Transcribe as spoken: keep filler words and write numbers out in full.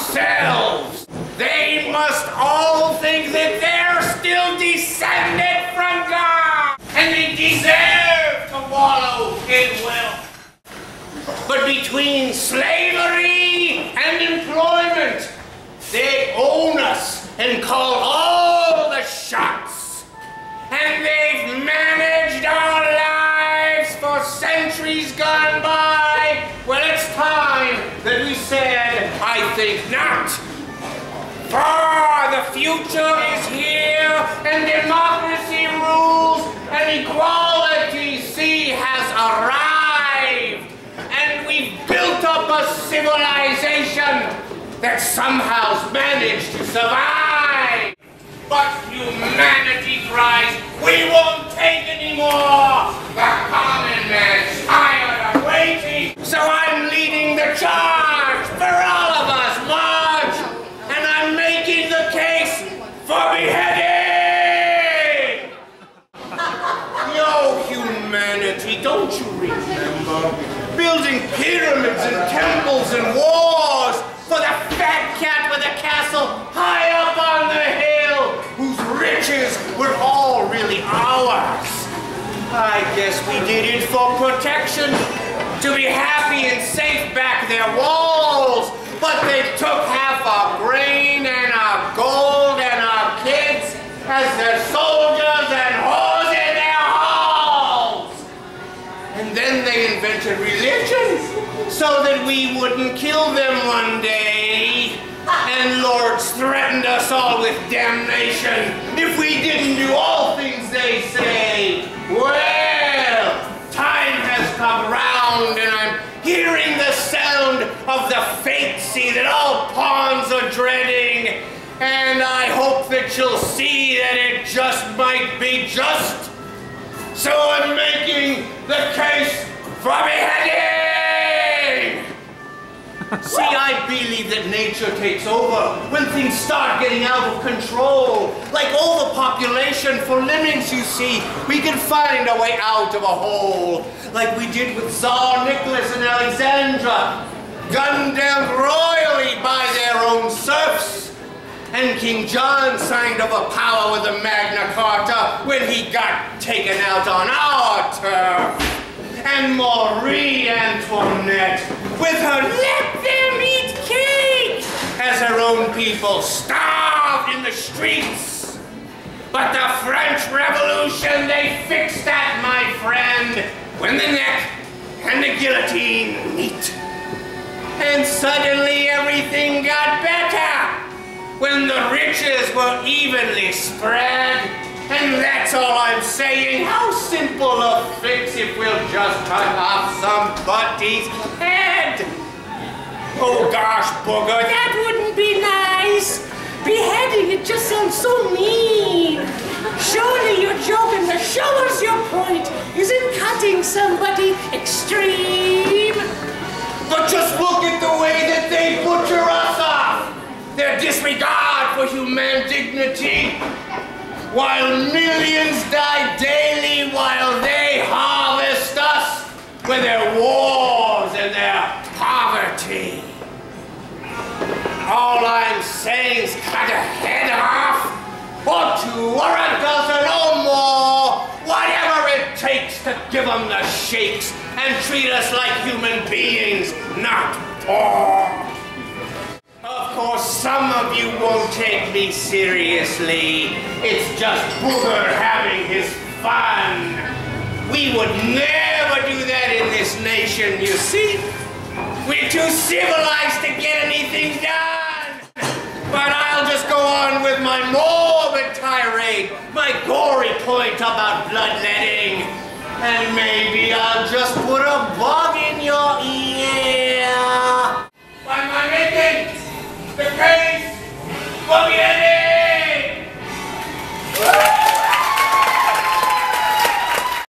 ourselves. They must all think that they're still descended from God, and they deserve to wallow in wealth. But between slavery and employment, they own us and call all the shots. And they've managed our lives for centuries gone by. Well, it's time that we said, I think not. For the future is here, and democracy rules, and equality, see, has arrived. And we've built up a civilization that somehow's managed to survive. But humanity cries, we won't take anymore. The common man's tired of waiting. So I'm leading the charge for all of us, Marge. And I'm making the case for beheading. Yo, humanity, don't you remember? Building pyramids and temples and wars for the fat cat with a castle high up on the hill, whose riches were all really ours. I guess we did it for protection, to be happy and safe back their walls, but they took half our grain and our gold and our kids as their soldiers and whores in their halls. And then they invented religion so that we wouldn't kill them one day. And lords threatened us all with damnation if we didn't do all things they say. Well, time has come round, and I'm hearing the sound of the fate sea that all pawns are dreading. And I hope that you'll see that it just might be just. So I'm making the case for beheading. See, I believe that nature takes over when things start getting out of control. Like overpopulation for lemmings, you see. We can find a way out of a hole. Like we did with Tsar Nicholas and Alexandra. Gunned down royally by their own serfs. And King John signed over power with the Magna Carta when he got taken out on our turf. And Marie Antoinette, with her let them eat cake, as her own people starved in the streets. But the French Revolution, they fixed that, my friend, when the neck and the guillotine meet. And suddenly everything got better, when the riches were evenly spread. And that's all I'm saying. How simple a fix if we'll just cut off somebody's head. Oh gosh, Booger, that wouldn't be nice. Beheading, it just sounds so mean. Surely you're joking. The show us your point isn't cutting somebody extreme. But just look at the way that they butcher us off. Their disregard for human dignity. While millions die daily, while they harvest us with their wars and their poverty. All I'm saying is cut a head off, or two, or a dozen, or more, whatever it takes to give them the shakes and treat us like human beings, not poor. Of course, some of you won't take me seriously. It's just Booger having his fun. We would never do that in this nation, you see. We're too civilized to get anything done. But I'll just go on with my morbid tirade, my gory point about bloodletting. And maybe I'll just put a bug in your ear. Why am I making the case for the